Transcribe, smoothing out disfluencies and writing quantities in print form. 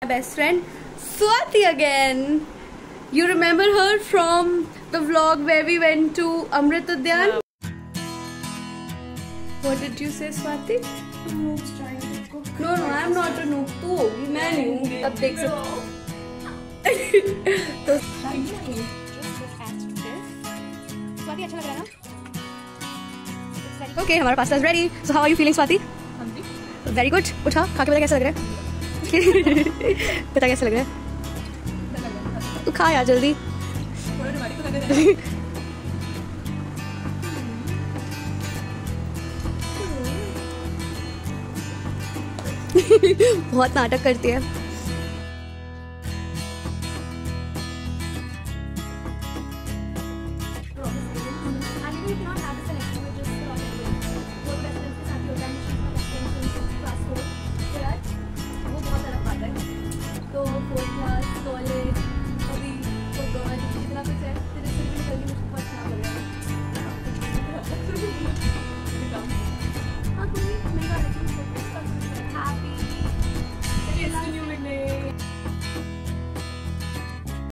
best friend Swati again. You remember her from the vlog where we went to Amrit Udyan? What did you say, Swati? Noobs trying to cook. No, I'm not a noob. तू होगी, मैं नहीं हूँ. अब देख सकते. तो स्वाति अच्छा लग रहा है ना? Okay, हमारा pasta is ready. So how are you feeling, Swati? Very good. उठा, खा के बता कैसा लग रहा है? बता कैसा लग रहा है? तू खा यार जल्दी. बहुत नाटक करती है.